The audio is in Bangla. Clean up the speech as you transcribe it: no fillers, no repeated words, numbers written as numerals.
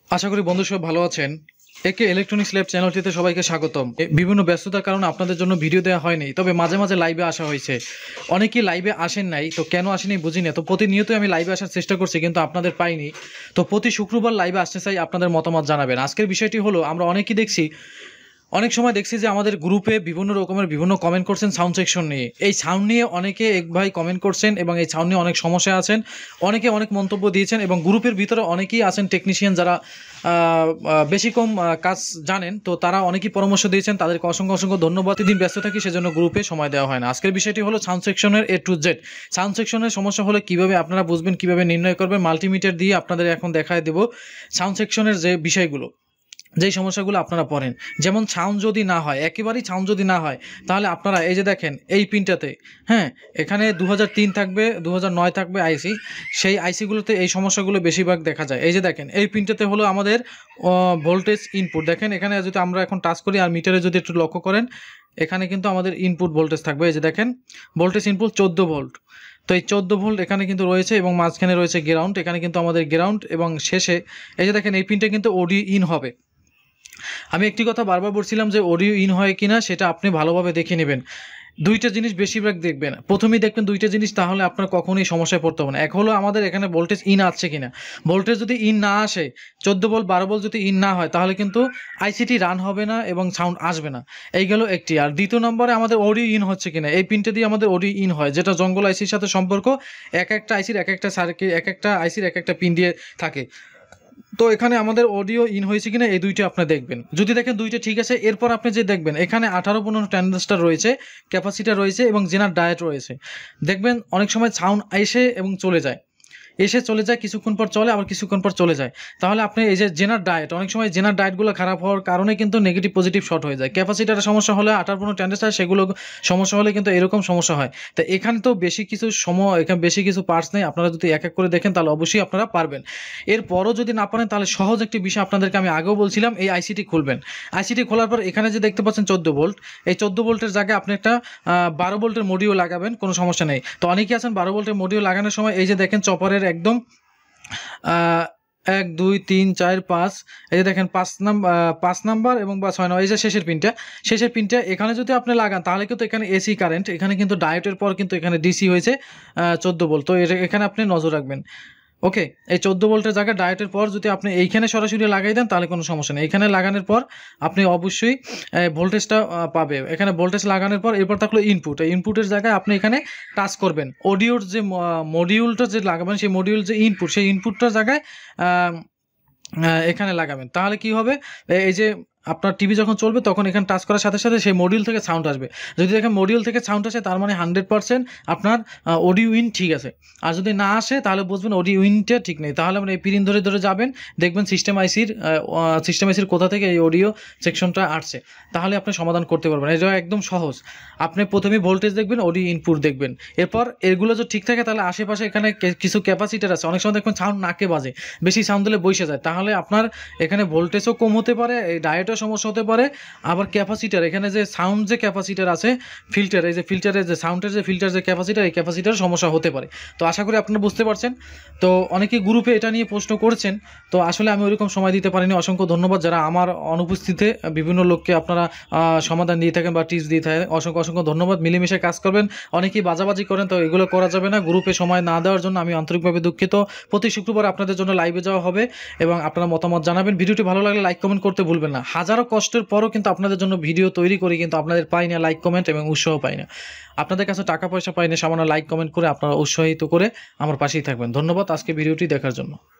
আশা করি বন্ধু সব ভালো আছেন। একে ইলেকট্রনিক্স ল্যাব চ্যানেলটিতে সবাইকে স্বাগতম। বিভিন্ন ব্যস্ততার কারণে আপনাদের জন্য ভিডিও দেওয়া হয়নি, তবে মাঝে মাঝে লাইভে আসা হয়েছে। অনেকেই লাইভে আসেন নাই, তো কেন আসেনি বুঝি না। তো প্রতিনিয়তই আমি লাইভে আসার চেষ্টা করছি, কিন্তু আপনাদের পাইনি। তো প্রতি শুক্রবার লাইভে আসতে চাই, আপনাদের মতামত জানাবেন। আজকের বিষয়টি হলো, আমরা অনেকেই দেখছি, অনেক সময় দেখছি যে আমাদের গ্রুপে বিভিন্ন রকমের বিভিন্ন কমেন্ট করছেন সাউন্ড সেকশন নিয়ে। এই সাউন্ড নিয়ে অনেকে এক ভাই কমেন্ট করছেন এবং এই সাউন্ড নিয়ে অনেক সমস্যা আছেন, অনেকে অনেক মন্তব্য দিয়েছেন এবং গ্রুপের ভিতরে অনেকেই আছেন টেকনিশিয়ান যারা বেশি কম কাজ জানেন, তো তারা অনেকেই পরামর্শ দিয়েছেন, তাদেরকে অসংখ্য অসংখ্য ধন্যবাদ। দিন ব্যস্ত থাকি, সেজন্য গ্রুপে সময় দেওয়া হয় না। আজকের বিষয়টি হলো সাউন্ড সেকশনের A to Z। সাউন্ড সেকশনের সমস্যা হলে কীভাবে আপনারা বুঝবেন, কীভাবে নির্ণয় করবেন, মাল্টিমিটার দিয়ে আপনাদের এখন দেখায় দেব সাউন্ড সেকশনের যে বিষয়গুলো, যেই সমস্যাগুলো আপনারা পড়েন। যেমন সাউন্ড যদি না হয়, একেবারেই সাউন্ড যদি না হয়, তাহলে আপনারা এই যে দেখেন এই পিনটাতে, হ্যাঁ, এখানে 2003 থাকবে, 2009 থাকবে আইসি। সেই আইসিগুলোতে এই সমস্যাগুলো বেশিরভাগ দেখা যায়। এই যে দেখেন এই পিনটাতে হলো আমাদের ভোল্টেজ ইনপুট। দেখেন এখানে যদি আমরা এখন টাচ করি আর মিটারে যদি একটু লক্ষ্য করেন, এখানে কিন্তু আমাদের ইনপুট ভোল্টেজ থাকবে। এই যে দেখেন ভোল্টেজ ইনপুট 14 ভোল্ট। তো এই 14 ভোল্ট এখানে কিন্তু রয়েছে এবং মাঝখানে রয়েছে গ্রাউন্ড। এখানে কিন্তু আমাদের গ্রাউন্ড এবং শেষে এই যে দেখেন এই পিনটা কিন্তু অডিও ইন হবে। আমি একটি কথা বারবার বলছিলাম যে অডিও ইন হয় কিনা সেটা আপনি ভালোভাবে দেখে নেবেন। দুইটা জিনিস বেশিরভাগ দেখবেন, প্রথমেই দেখবেন দুইটা জিনিস, তাহলে আপনার কখনোই সমস্যায় পড়তে হবে না। এক হলো আমাদের এখানে ভোল্টেজ ইন আসছে কিনা। ভোল্টেজ যদি ইন না আসে, 14 ভোল্ট 12 ভোল্ট যদি ইন না হয়, তাহলে কিন্তু আইসিটি রান হবে না এবং সাউন্ড আসবে না। এই গেল একটি। আর দ্বিতীয় নম্বরে আমাদের অডিও ইন হচ্ছে কিনা। এই পিনটা দিয়ে আমাদের অডিও ইন হয়, যেটা জঙ্গল আইসির সাথে সম্পর্ক। এক একটা আইসির এক একটা সার্কিট, এক একটা আইসির এক একটা পিন দিয়ে থাকে। তো এখানে আমাদের অডিও ইন হয়েছে কিনা এই দুইটা আপনি দেখবেন। যদি দেখেন দুইটা ঠিক আছে, এরপর আপনি যে দেখবেন এখানে 18-15 ট্রানজিস্টর রয়েছে, ক্যাপাসিটার রয়েছে এবং জেনার ডায়েট রয়েছে। দেখবেন অনেক সময় সাউন্ড এসে এবং চলে যায়, কিছুক্ষণ পর চলে, আবার কিছুক্ষণ পর চলে যায়। তাহলে আপনি এই যে জেনার ডায়েট, অনেক সময় জেনার ডায়েটগুলো খারাপ হওয়ার কারণে কিন্তু নেগেটিভ পজিটিভ শর্ট হয়ে যায়। ক্যাপাসিটারের সমস্যা হলে 18-15 ট্রানজিস্টর, সেগুলো সমস্যা হলে কিন্তু এরকম সমস্যা হয়। তো এখানে তো বেশি কিছু এখানে বেশি কিছু পার্টস নেই। আপনারা যদি এক এক করে দেখেন তাহলে অবশ্যই আপনারা পারবেন। এরপরও যদি না পারেন, তাহলে সহজ একটি বিষয় আপনাদেরকে আমি আগেও বলছিলাম, এই আইসিটি খুলবেন। আইসিটি খোলার পর এখানে যে দেখতে পাচ্ছেন 14 ভোল্ট, এই 14 ভোল্টের জায়গায় আপনি একটা 12 ভোল্টের মডিউল লাগাবেন, কোনো সমস্যা নেই। তো অনেকেই আছেন 12 ভোল্টের মডিউল লাগানোর সময় এই যে দেখেন চপারের একদম 1 2 3 4 5, এই যে দেখেন 5 নাম্বার এবং বা 6 নম্বর, এই যে শেষের পিনটা এখানে যদি আপনি লাগান, তাহলে কিন্তু এখানে এসি কারেন্ট, এখানে কিন্তু ডায়োডের পর কিন্তু এখানে ডিসি হয়েছে 14 ভোল্ট। তো এখানে আপনি নজর রাখবেন। ওকে, এই 14 ভোল্টের জায়গায় ডায়োডের পর যদি আপনি এইখানে সরাসরি লাগাই দেন, তাহলে কোনো সমস্যা নেই। এখানে লাগানোর পর আপনি অবশ্যই ভোল্টেজটা পাবে। এখানে ভোল্টেজ লাগানোর পর এরপর থাকলো ইনপুট। এই ইনপুটের জায়গায় আপনি এখানে টাচ করবেন। অডিওর যে মডিউলটা যে লাগাবেন, সেই মডিউল যে ইনপুট, সেই ইনপুটটার জায়গায় এখানে লাগাবেন। তাহলে কি হবে, এই যে আপনার টিভি যখন চলবে তখন এখানে টাচ করার সাথে সাথে সেই মডিউল থেকে সাউন্ড আসবে। যদি দেখেন মডিউল থেকে সাউন্ড আসে, তার মানে 100% আপনার অডিও ইন ঠিক আছে। আর যদি না আসে, তাহলে বুঝবেন অডিও ইনটা ঠিক নেই। তাহলে আপনি এই পিন ধরে যাবেন, দেখবেন সিস্টেম আইসির কোথা থেকে এই অডিও সেকশনটা আসছে, তাহলে আপনি সমাধান করতে পারবেন। এটা একদম সহজ। আপনি প্রথমে ভোল্টেজ দেখবেন, অডিও ইনপুট দেখবেন, এরপর এগুলো যদি ঠিক থাকে, তাহলে আশেপাশে এখানে কিছু ক্যাপাসিটার আছে। অনেক সময় দেখবেন সাউন্ড নাকে বাজে, বেশি সাউন্ড দিলে বসে যায়, তাহলে আপনার এখানে ভোল্টেজও কম হতে পারে, এই ডায়েটও সমস্যা হতে পারে। আবার ক্যাপাসিটার, এখানে যে সাউন্ড যে ক্যাপাসিটার আছে, ফিল্টার, এই যে ফিল্টারের যে সাউন্ডের যে ফিল্টার যে ক্যাপাসিটার, এই ক্যাপাসিটার সমস্যা হতে পারে। তো আশা করি আপনারা বুঝতে পারছেন। তো অনেকে গ্রুপে এটা নিয়ে প্রশ্ন করছেন, তো আসলে আমি ওইরকম সময় দিতে পারিনি। অসংখ্য ধন্যবাদ যারা আমার অনুপস্থিতিতে বিভিন্ন লোককে আপনারা সমাধান দিয়ে থাকেন বা টিপস দিয়ে থাকেন। অসংখ্য ধন্যবাদ। মিলেমিশে কাজ করবেন। অনেকেই বাজাবাজি করেন, তো এগুলো করা যাবে না। গ্রুপে সময় না দেওয়ার জন্য আমি আন্তরিকভাবে দুঃখিত। প্রতি শুক্রবার আপনাদের জন্য লাইভে যাওয়া হবে এবং আপনারা মতামত জানাবেন। ভিডিওটি ভালো লাগলে লাইক কমেন্ট করতে ভুলবেন না। হাজারো কষ্টের পরও কিন্তু আপনাদের জন্য ভিডিও তৈরি করি, কিন্তু আপনাদের পাই না লাইক কমেন্ট এবং উৎসাহ পাই না। আপনাদের কাছে টাকা পয়সা পাই না, সামান্য লাইক কমেন্ট করে আপনারা উৎসাহিত করে আমার পাশেই থাকবেন। ধন্যবাদ আজকে ভিডিওটি দেখার জন্য।